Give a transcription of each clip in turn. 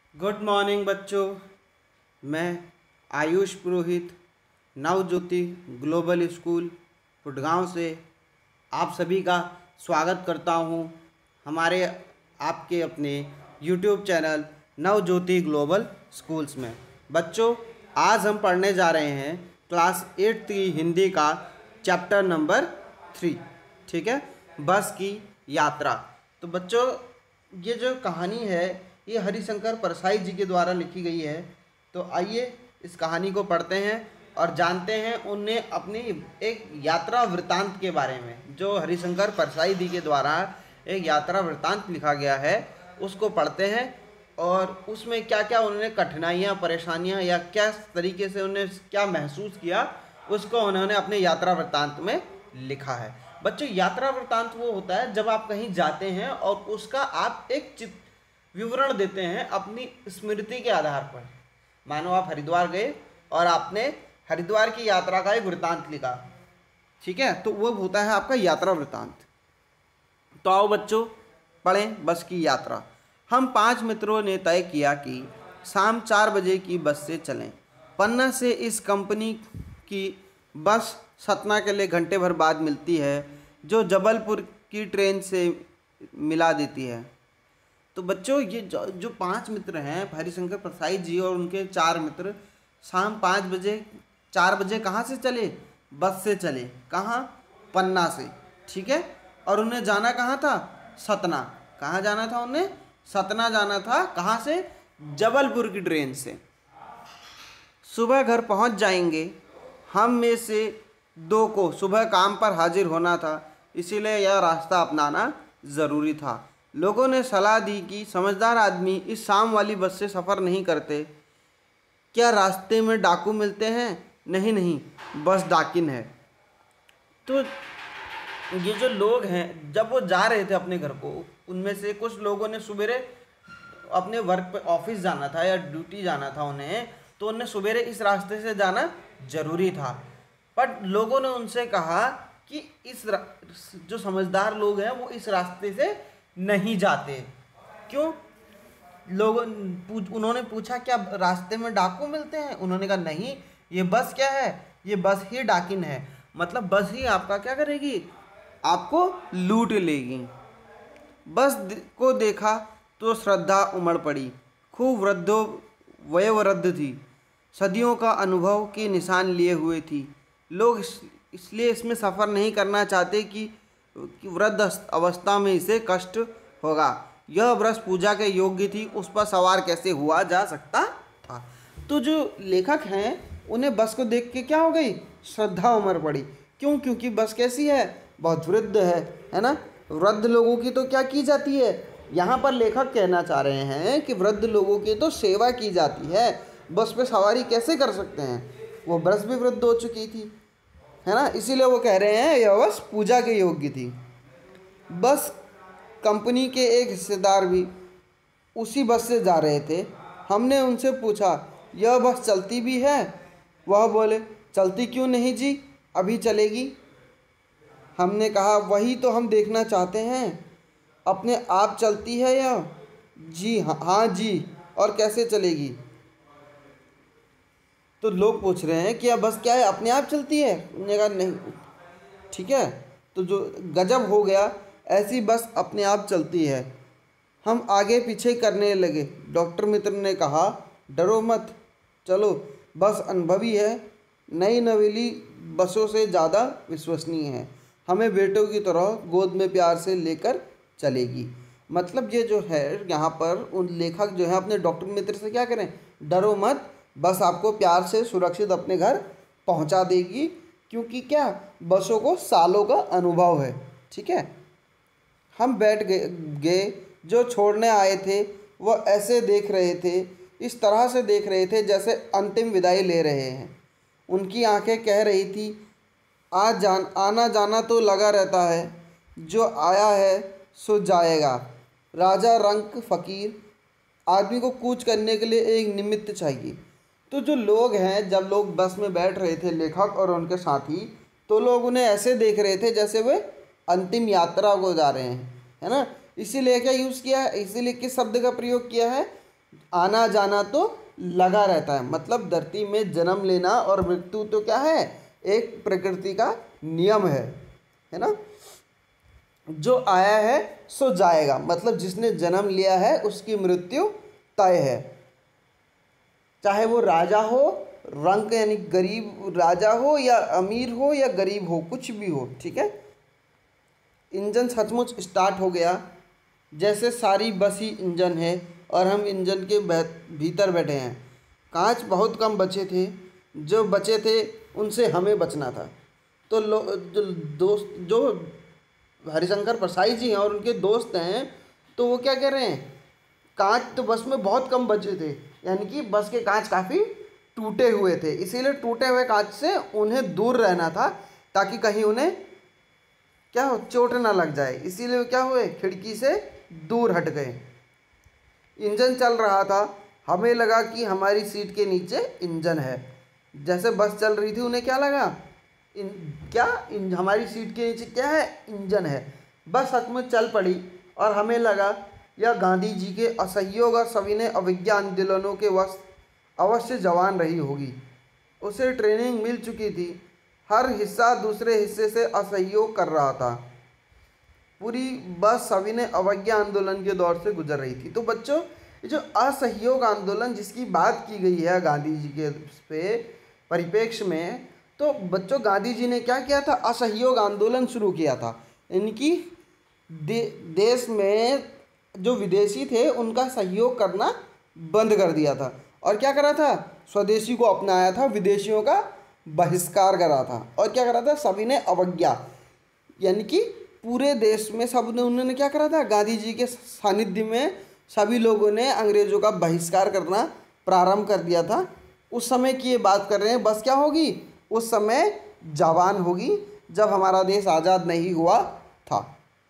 Good morning बच्चों। मैं Ayush Purohit Navjyoti global school Putgaon से आप सभी का स्वागत करता हूं हमारे आपके अपने YouTube channel Navjyoti global schools में। बच्चों, आज हम पढ़ने जा रहे हैं क्लास 8 की हिंदी का चैप्टर नंबर 3। ठीक है, बस की यात्रा। तो बच्चों, ये जो कहानी है ये हरिशंकर परसाई जी के द्वारा लिखी गई है। तो आइए इस कहानी को पढ़ते हैं और जानते हैं उनने अपनी एक यात्रा वृत्तांत के बारे में। जो हरिशंकर परसाई जी के द्वारा एक यात्रा वृत्तांत लिखा गया है उसको पढ़ते हैं और उसमें क्या क्या उन्होंने कठिनाइयाँ, परेशानियाँ या क्या तरीके से उन्हें क्या महसूस किया उसको उन्होंने अपने यात्रा वृत्तांत में लिखा है। बच्चों, यात्रा वृत्तांत वो होता है जब आप कहीं जाते हैं और उसका आप एक विवरण देते हैं अपनी स्मृति के आधार पर। मानो आप हरिद्वार गए और आपने हरिद्वार की यात्रा का एक वृत्तांत लिखा, ठीक है, तो वो होता है आपका यात्रा वृत्तांत। तो आओ बच्चों पढ़ें बस की यात्रा। हम 5 मित्रों ने तय किया कि शाम 4 बजे की बस से चलें। पन्ना से इस कंपनी की बस सतना के लिए घंटे भर बाद मिलती है, जो जबलपुर की ट्रेन से मिला देती है। तो बच्चों, ये जो 5 मित्र हैं हरिशंकर परसाई जी और उनके 4 मित्र शाम 4 बजे कहाँ से चले? बस से चले। कहाँ? पन्ना से। ठीक है, और उन्हें जाना कहाँ था? सतना। कहाँ जाना था उन्हें? सतना जाना था। कहाँ से? जबलपुर की ट्रेन से। सुबह घर पहुँच जाएंगे। हम में से 2 को सुबह काम पर हाजिर होना था, इसीलिए यह रास्ता अपनाना ज़रूरी था। लोगों ने सलाह दी कि समझदार आदमी इस शाम वाली बस से सफ़र नहीं करते। क्या रास्ते में डाकू मिलते हैं? नहीं नहीं, बस डाकिन है। तो ये जो लोग हैं जब वो जा रहे थे अपने घर को, उनमें से कुछ लोगों ने सुबेरे अपने वर्क पे ऑफिस जाना था या ड्यूटी जाना था उन्हें, तो उन्हें सुबेरे इस रास्ते से जाना ज़रूरी था। पर लोगों ने उनसे कहा कि जो समझदार लोग हैं वो इस रास्ते से नहीं जाते। क्यों? उन्होंने पूछा क्या रास्ते में डाकू मिलते हैं? उन्होंने कहा नहीं, ये बस क्या है? ये बस ही डाकिन है। मतलब बस ही आपका क्या करेगी? आपको लूट लेगी। बस को देखा तो श्रद्धा उमड़ पड़ी। खूब वयोवृद्ध थी, सदियों का अनुभव के निशान लिए हुए थी। लोग इसलिए इसमें सफ़र नहीं करना चाहते कि वृद्ध अवस्था में इसे कष्ट होगा। यह बस पूजा के योग्य थी, उस पर सवार कैसे हुआ जा सकता था। तो जो लेखक हैं उन्हें बस को देख के क्या हो गई? श्रद्धा उमड़ पड़ी। क्यों? क्योंकि बस कैसी है? बहुत वृद्ध है ना। वृद्ध लोगों की तो क्या की जाती है? यहाँ पर लेखक कहना चाह रहे हैं कि वृद्ध लोगों की तो सेवा की जाती है, बस पे सवारी कैसे कर सकते हैं? वो बस भी वृद्ध हो चुकी थी, है ना, इसीलिए वो कह रहे हैं यह बस पूजा के योग्य थी। बस कंपनी के एक हिस्सेदार भी उसी बस से जा रहे थे। हमने उनसे पूछा यह बस चलती भी है? वह बोले चलती क्यों नहीं जी, अभी चलेगी। हमने कहा वही तो हम देखना चाहते हैं, अपने आप चलती है यह? जी हाँ जी, और कैसे चलेगी? तो लोग पूछ रहे हैं कि यह बस क्या है, अपने आप चलती है? उन्होंने कहा नहीं। ठीक है, तो जो गजब हो गया, ऐसी बस अपने आप चलती है। हम आगे पीछे करने लगे। डॉक्टर मित्र ने कहा डरो मत, चलो, बस अनुभवी है, नई नवेली बसों से ज़्यादा विश्वसनीय है, हमें बेटों की तरह गोद में प्यार से लेकर चलेगी। मतलब ये जो है यहाँ पर उन लेखक जो है अपने डॉक्टर मित्र से क्या करें? डरो मत, बस आपको प्यार से सुरक्षित अपने घर पहुँचा देगी, क्योंकि क्या, बसों को सालों का अनुभव है। ठीक है, हम बैठ गए। जो छोड़ने आए थे वो ऐसे देख रहे थे, इस तरह से देख रहे थे जैसे अंतिम विदाई ले रहे हैं। उनकी आंखें कह रही थी आना जाना तो लगा रहता है, जो आया है सो जाएगा। राजा रंक फकीर, आदमी को कूच करने के लिए एक निमित्त चाहिए। तो जो लोग हैं, जब लोग बस में बैठ रहे थे लेखक और उनके साथी, तो लोग उन्हें ऐसे देख रहे थे जैसे वे अंतिम यात्रा को जा रहे हैं, है ना। इसीलिए क्या यूज़ किया है? इसीलिए किस शब्द का प्रयोग किया है? आना जाना तो लगा रहता है। मतलब धरती में जन्म लेना और मृत्यु तो क्या है, एक प्रकृति का नियम है ना। जो आया है सो जाएगा, मतलब जिसने जन्म लिया है उसकी मृत्यु तय है। चाहे वो राजा हो, रंक यानी गरीब राजा हो, या अमीर हो या गरीब हो, कुछ भी हो, ठीक है। इंजन सचमुच स्टार्ट हो गया, जैसे सारी बस ही इंजन है और हम इंजन के भीतर बैठे हैं। कांच बहुत कम बचे थे, जो बचे थे उनसे हमें बचना था। तो जो दोस्त, जो हरिशंकर परसाई जी हैं और उनके दोस्त हैं, तो वो क्या कह रहे हैं, कांच तो बस में बहुत कम बचे थे, यानी कि बस के कांच काफ़ी टूटे हुए थे, इसीलिए टूटे हुए कांच से उन्हें दूर रहना था ताकि कहीं उन्हें क्या हो, चोट ना लग जाए। इसीलिए क्या हुए, खिड़की से दूर हट गए। इंजन चल रहा था, हमें लगा कि हमारी सीट के नीचे इंजन है। जैसे बस चल रही थी उन्हें क्या लगा, हमारी सीट के नीचे क्या है, इंजन है। बस सच में चल पड़ी और हमें लगा यह गांधी जी के असहयोग और सविनय अवज्ञा आंदोलनों के वश अवश्य जवान रही होगी। उसे ट्रेनिंग मिल चुकी थी, हर हिस्सा दूसरे हिस्से से असहयोग कर रहा था। पूरी बस सविनय अवज्ञा आंदोलन के दौर से गुजर रही थी। तो बच्चों, ये जो असहयोग आंदोलन जिसकी बात की गई है गांधी जी के पे परिप्रेक्ष्य में, तो बच्चों गांधी जी ने क्या किया था, असहयोग आंदोलन शुरू किया था। इनकी देश में जो विदेशी थे उनका सहयोग करना बंद कर दिया था, और क्या करा था, स्वदेशी को अपनाया था, विदेशियों का बहिष्कार करा था। और क्या करा था, सविनय अवज्ञा, यानी कि पूरे देश में सब ने, उन्होंने क्या करा था, गांधी जी के सानिध्य में सभी लोगों ने अंग्रेज़ों का बहिष्कार करना प्रारंभ कर दिया था। उस समय की ये बात कर रहे हैं। बस क्या होगी, उस समय जवान होगी, जब हमारा देश आज़ाद नहीं हुआ था।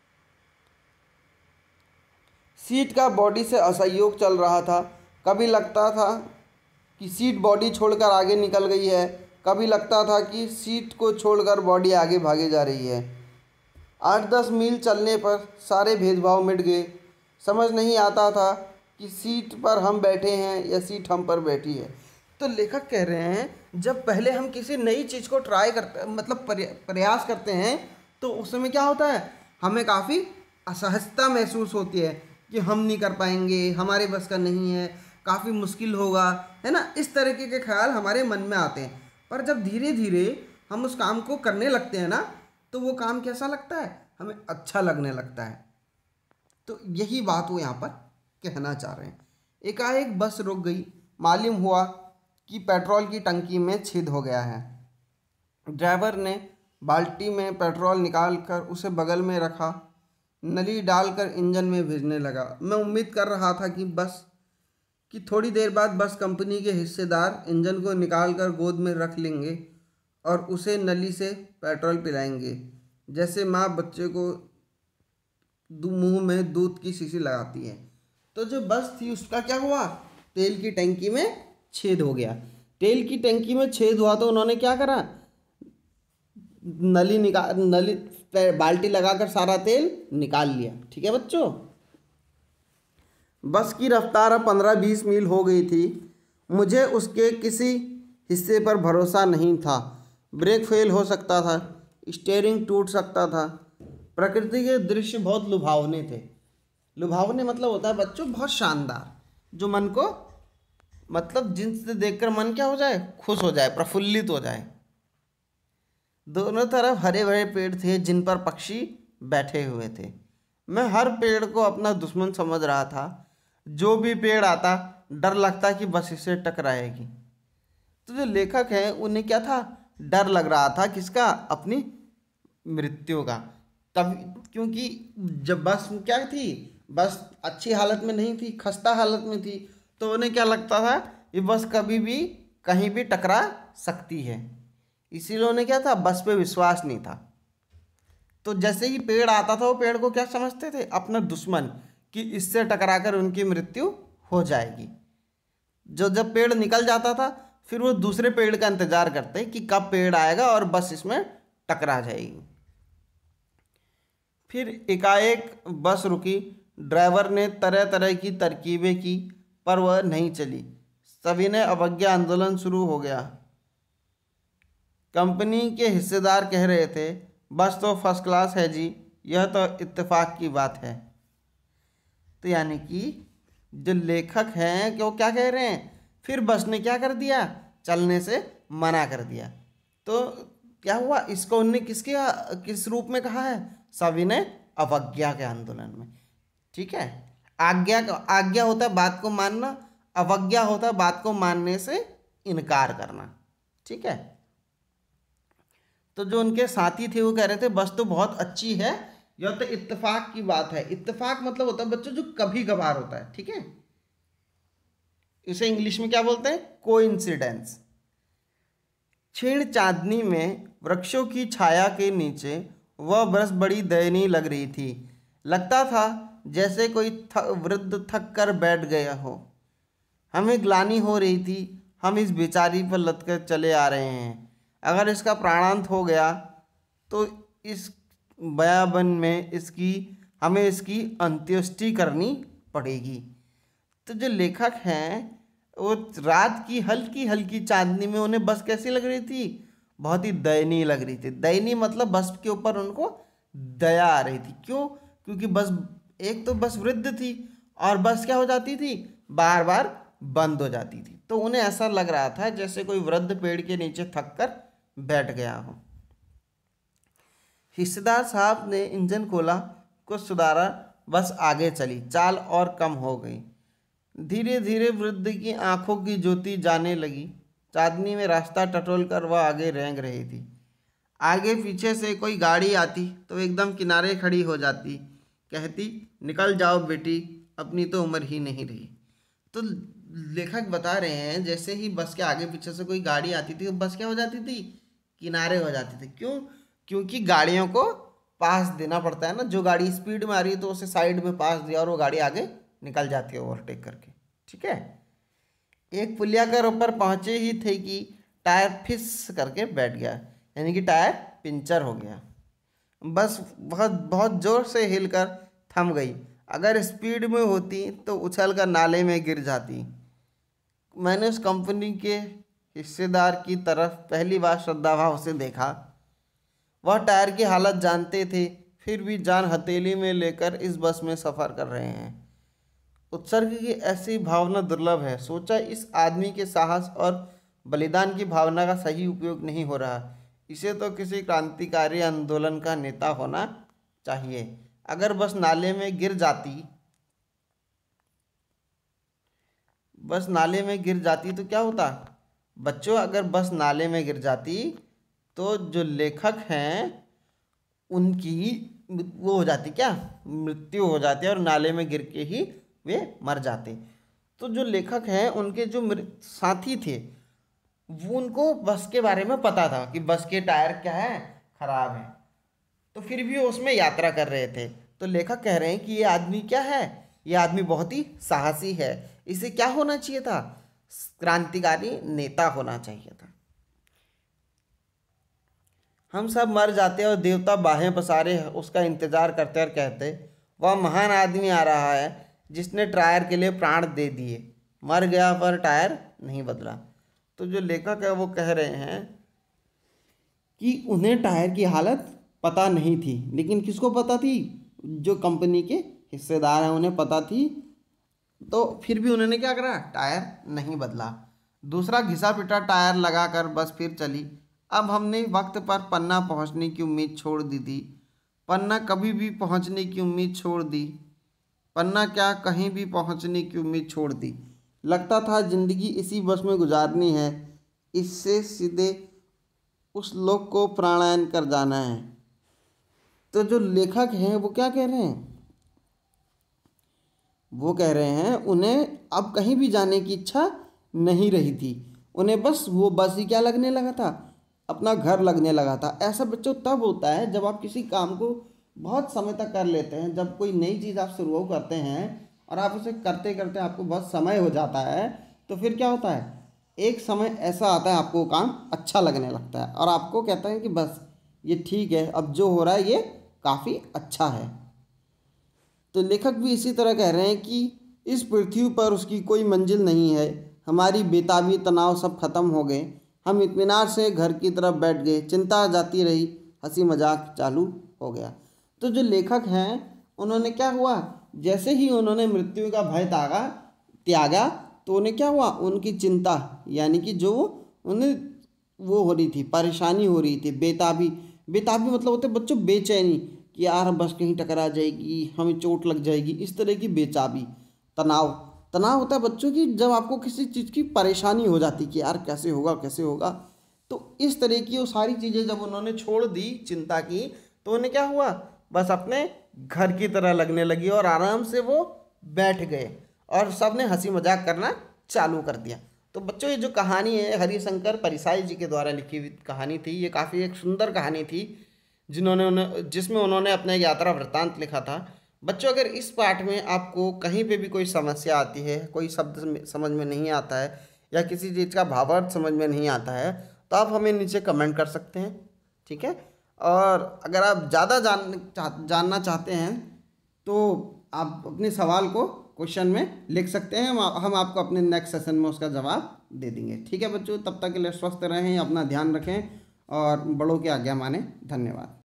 सीट का बॉडी से असहयोग चल रहा था। कभी लगता था कि सीट बॉडी छोड़कर आगे निकल गई है, कभी लगता था कि सीट को छोड़कर बॉडी आगे भागे जा रही है। 8-10 मील चलने पर सारे भेदभाव मिट गए। समझ नहीं आता था कि सीट पर हम बैठे हैं या सीट हम पर बैठी है। तो लेखक कह रहे हैं, जब पहले हम किसी नई चीज़ को ट्राई करते, मतलब प्रयास करते हैं, तो उस समय क्या होता है, हमें काफ़ी असहजता महसूस होती है कि हम नहीं कर पाएंगे, हमारे बस का नहीं है, काफ़ी मुश्किल होगा, है ना। इस तरीके के ख्याल हमारे मन में आते हैं। पर जब धीरे धीरे हम उस काम को करने लगते हैं ना, तो वो काम कैसा लगता है, हमें अच्छा लगने लगता है। तो यही बात वो यहाँ पर कहना चाह रहे हैं। एकाएक बस रुक गई। मालूम हुआ कि पेट्रोल की टंकी में छेद हो गया है। ड्राइवर ने बाल्टी में पेट्रोल निकालकर उसे बगल में रखा, नली डालकर इंजन में भेजने लगा। मैं उम्मीद कर रहा था कि थोड़ी देर बाद बस कंपनी के हिस्सेदार इंजन को निकालकर गोद में रख लेंगे और उसे नली से पेट्रोल पिलाएंगे, जैसे माँ बच्चे को मुंह में दूध की शीशी लगाती है। तो जो बस थी उसका क्या हुआ, तेल की टंकी में छेद हो गया। तेल की टंकी में छेद हुआ तो उन्होंने क्या करा, नली बाल्टी लगाकर सारा तेल निकाल लिया। ठीक है बच्चों। बस की रफ्तार अब 15-20 मील हो गई थी। मुझे उसके किसी हिस्से पर भरोसा नहीं था। ब्रेक फेल हो सकता था, स्टीयरिंग टूट सकता था। प्रकृति के दृश्य बहुत लुभावने थे। लुभावने मतलब होता है बच्चों बहुत शानदार, जो मन को, मतलब जिनसे देखकर मन क्या हो जाए, खुश हो जाए, प्रफुल्लित हो जाए। दोनों तरफ हरे भरे पेड़ थे जिन पर पक्षी बैठे हुए थे। मैं हर पेड़ को अपना दुश्मन समझ रहा था। जो भी पेड़ आता डर लगता कि बस इससे टकराएगी। तो जो लेखक हैं उन्हें क्या था, डर लग रहा था, किसका, अपनी मृत्यु का। तब क्योंकि जब बस क्या थी, बस अच्छी हालत में नहीं थी, खस्ता हालत में थी, तो उन्हें क्या लगता था ये बस कभी भी कहीं भी टकरा सकती है। इसीलिए उन्हें क्या था, बस पे विश्वास नहीं था। तो जैसे ही पेड़ आता था वो पेड़ को क्या समझते थे, अपना दुश्मन, कि इससे टकराकर उनकी मृत्यु हो जाएगी। जब पेड़ निकल जाता था फिर वो दूसरे पेड़ का इंतजार करते कि कब पेड़ आएगा और बस इसमें टकरा जाएगी। फिर एकाएक बस रुकी। ड्राइवर ने तरह तरह की तरकीबें की पर वह नहीं चली। सविनय अवज्ञा आंदोलन शुरू हो गया। कंपनी के हिस्सेदार कह रहे थे, बस तो फर्स्ट क्लास है जी, यह तो इत्तेफाक की बात है। तो यानी कि जो लेखक हैं कि वो क्या कह रहे हैं, फिर बस ने क्या कर दिया, चलने से मना कर दिया। तो क्या हुआ, इसको उनने किस रूप में कहा है, सविनय अवज्ञा के आंदोलन में। ठीक है, आज्ञा होता है बात को मानना, अवज्ञा होता है बात को मानने से इनकार करना। ठीक है, तो जो उनके साथी थे वो कह रहे थे बस तो बहुत अच्छी है, यह तो इत्तेफाक की बात है। इत्तेफाक मतलब होता है बच्चों जो कभी कभार होता है। ठीक है, इसे इंग्लिश में क्या बोलते हैं, कोइंसिडेंस। क्षीण चांदनी में वृक्षों की छाया के नीचे वह बरस बड़ी दयनीय लग रही थी। लगता था जैसे कोई वृद्ध थक कर बैठ गया हो। हमें ग्लानि हो रही थी, हम इस बेचारी पर लटकर चले आ रहे हैं। अगर इसका प्राणांत हो गया तो इस बयाबन में हमें इसकी अंत्येष्टि करनी पड़ेगी। तो जो लेखक हैं वो रात की हल्की हल्की चांदनी में उन्हें बस कैसी लग रही थी, बहुत ही दयनीय लग रही थी। दयनीय मतलब बस के ऊपर उनको दया आ रही थी। क्यों, क्योंकि बस एक तो बस वृद्ध थी और बस क्या हो जाती थी, बार बार बंद हो जाती थी। तो उन्हें ऐसा लग रहा था जैसे कोई वृद्ध पेड़ के नीचे थक कर बैठ गया हो। हिस्सेदार साहब ने इंजन खोला, कुछ सुधारा, बस आगे चली, चाल और कम हो गई। धीरे धीरे वृद्ध की आंखों की ज्योति जाने लगी। चांदनी में रास्ता टटोल कर वह आगे रेंग रही थी। आगे पीछे से कोई गाड़ी आती तो एकदम किनारे खड़ी हो जाती, कहती निकल जाओ बेटी, अपनी तो उम्र ही नहीं रही। तो लेखक बता रहे हैं जैसे ही बस के आगे पीछे से कोई गाड़ी आती थी तो बस क्या हो जाती थी, किनारे हो जाती थी। क्यों, क्योंकि गाड़ियों को पास देना पड़ता है ना। जो गाड़ी स्पीड में आ रही है तो उसे साइड में पास दिया और वो गाड़ी आगे निकल जाती है ओवरटेक करके। ठीक है, एक पुलिया के ऊपर पहुंचे ही थे कि टायर फिस करके बैठ गया, यानी कि टायर पंचर हो गया। बस बहुत बहुत जोर से हिलकर थम गई। अगर स्पीड में होती तो उछल कर नाले में गिर जाती। मैंने उस कंपनी के हिस्सेदार की तरफ पहली बार श्रद्धाभाव से देखा। वह टायर की हालत जानते थे, फिर भी जान हथेली में लेकर इस बस में सफ़र कर रहे हैं। उत्सर्ग की ऐसी भावना दुर्लभ है। सोचा इस आदमी के साहस और बलिदान की भावना का सही उपयोग नहीं हो रहा। इसे तो किसी क्रांतिकारी आंदोलन का नेता होना चाहिए। अगर बस नाले में गिर जाती तो क्या होता बच्चों, अगर बस नाले में गिर जाती तो जो लेखक हैं उनकी वो हो जाती, क्या मृत्यु हो जाती, और नाले में गिर के ही वे मर जाते। तो जो लेखक हैं उनके जो साथी थे वो उनको बस के बारे में पता था कि बस के टायर क्या है, खराब है, तो फिर भी वो उसमें यात्रा कर रहे थे। तो लेखक कह रहे हैं कि ये आदमी क्या है, ये आदमी बहुत ही साहसी है। इसे क्या होना चाहिए था, क्रांतिकारी नेता होना चाहिए था। हम सब मर जाते और देवता बाहें पसारे उसका इंतजार करते और कहते वह महान आदमी आ रहा है जिसने टायर के लिए प्राण दे दिए। मर गया पर टायर नहीं बदला। तो जो लेखक है वो कह रहे हैं कि उन्हें टायर की हालत पता नहीं थी, लेकिन किसको पता थी, जो कंपनी के हिस्सेदार हैं उन्हें पता थी। तो फिर भी उन्होंने क्या करा, टायर नहीं बदला। दूसरा घिसा पिटा टायर लगाकर बस फिर चली। अब हमने वक्त पर पन्ना पहुंचने की उम्मीद छोड़ दी थी। पन्ना कभी भी पहुंचने की उम्मीद छोड़ दी। पन्ना क्या, कहीं भी पहुंचने की उम्मीद छोड़ दी। लगता था जिंदगी इसी बस में गुजारनी है, इससे सीधे उस लोक को प्राणायन कर जाना है। तो जो लेखक हैं वो क्या कह रहे हैं, वो कह रहे हैं उन्हें अब कहीं भी जाने की इच्छा नहीं रही थी। उन्हें बस वो बस ही क्या लगने लगा था, अपना घर लगने लगा था। ऐसा बच्चों तब होता है जब आप किसी काम को बहुत समय तक कर लेते हैं। जब कोई नई चीज़ आप शुरू करते हैं और आप उसे करते करते आपको बहुत समय हो जाता है, तो फिर क्या होता है, एक समय ऐसा आता है आपको काम अच्छा लगने लगता है और आपको कहता है कि बस ये ठीक है, अब जो हो रहा है ये काफ़ी अच्छा है। तो लेखक भी इसी तरह कह रहे हैं कि इस पृथ्वी पर उसकी कोई मंजिल नहीं है। हमारी बेताबी तनाव सब खत्म हो गए। हम इत्मीनान से घर की तरफ बैठ गए। चिंता जाती रही, हंसी मजाक चालू हो गया। तो जो लेखक हैं उन्होंने क्या हुआ, जैसे ही उन्होंने मृत्यु का भय त्यागा तो उन्हें क्या हुआ, उनकी चिंता यानी कि जो उन्हें वो हो रही थी, परेशानी हो रही थी, बेताबी। बेताबी मतलब होते बच्चों बेचैनी कि यार बस कहीं टकरा जाएगी, हमें चोट लग जाएगी, इस तरह की बेचाबी। तनाव, तनाव होता है बच्चों की जब आपको किसी चीज़ की परेशानी हो जाती कि यार कैसे होगा कैसे होगा। तो इस तरह की वो सारी चीज़ें जब उन्होंने छोड़ दी चिंता की, तो उन्हें क्या हुआ, बस अपने घर की तरह लगने लगी और आराम से वो बैठ गए और सब ने हंसी मजाक करना चालू कर दिया। तो बच्चों ये जो कहानी है हरिशंकर परिसाई जी के द्वारा लिखी हुई कहानी थी। ये काफ़ी एक सुंदर कहानी थी जिसमें उन्होंने अपना एक यात्रा वृत्तांत लिखा था। बच्चों अगर इस पाठ में आपको कहीं पे भी कोई समस्या आती है, कोई शब्द समझ में नहीं आता है या किसी चीज़ का भावार्थ समझ में नहीं आता है, तो आप हमें नीचे कमेंट कर सकते हैं, ठीक है। और अगर आप ज़्यादा जानना चाहते हैं तो आप अपने सवाल को क्वेश्चन में लिख सकते हैं। हम आपको अपने नेक्स्ट सेशन में उसका जवाब दे देंगे, ठीक है बच्चों। तब तक के लिए स्वस्थ रहें, अपना ध्यान रखें और बड़ों की आज्ञा माने। धन्यवाद।